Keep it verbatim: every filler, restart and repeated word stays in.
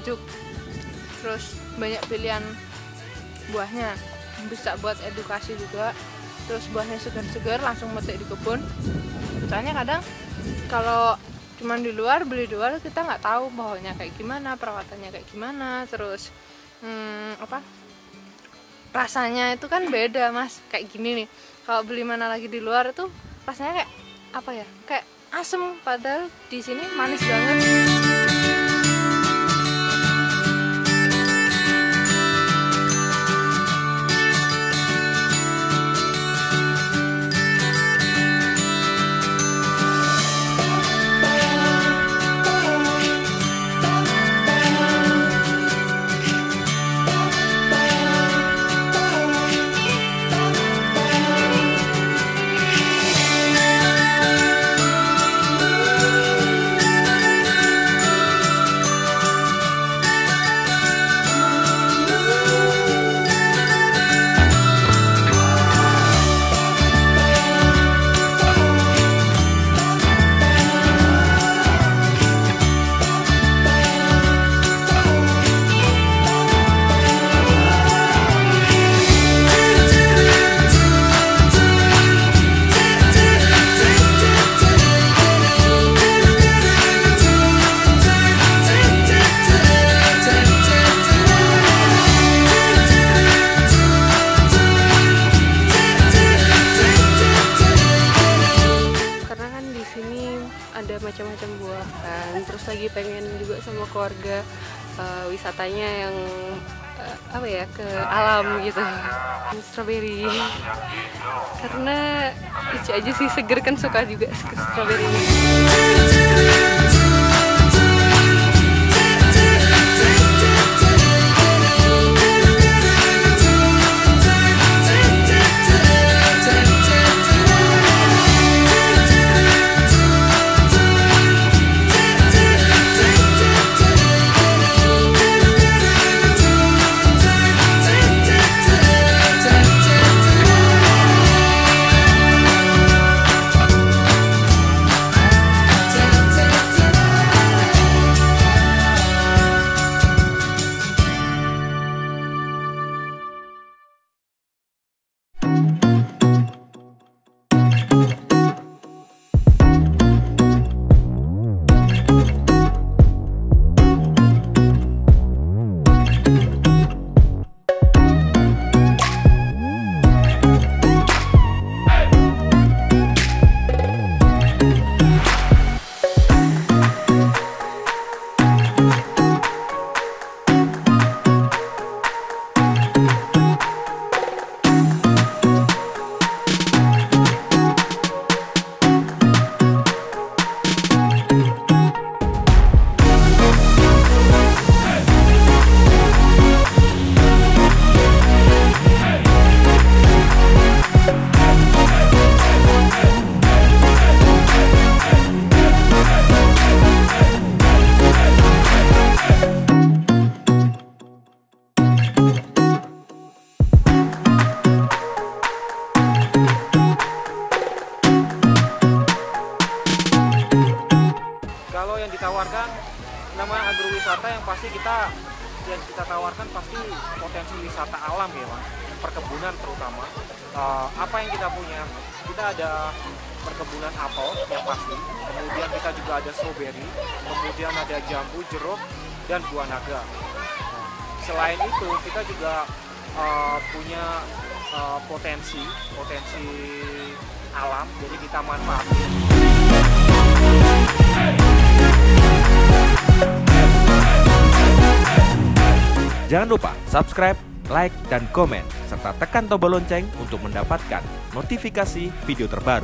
sejuk, terus banyak pilihan buahnya, bisa buat edukasi juga. Terus buahnya segar-segar, langsung metik di kebun. Soalnya kadang kalau cuman di luar, beli di luar, kita nggak tahu bawahnya kayak gimana, perawatannya kayak gimana, terus hmm, apa rasanya itu kan beda mas. Kayak gini nih, kalau beli mana lagi di luar itu rasanya kayak apa ya, kayak asem, padahal di sini manis banget. Ada macam-macam buah kan, terus lagi pengen juga sama keluarga uh, wisatanya yang uh, apa ya, ke alam gitu, strawberry karena lucu aja sih, seger kan, suka juga strawberry ini. Ditawarkan namanya agrowisata, yang pasti kita yang kita tawarkan pasti potensi wisata alam ya mas, perkebunan terutama. Uh, apa yang kita punya, kita ada perkebunan apel yang pasti, kemudian kita juga ada stroberi, kemudian ada jambu, jeruk, dan buah naga. Selain itu kita juga uh, punya uh, potensi potensi alam, jadi kita manfaatin. Jangan lupa subscribe, like, dan komen, serta tekan tombol lonceng untuk mendapatkan notifikasi video terbaru.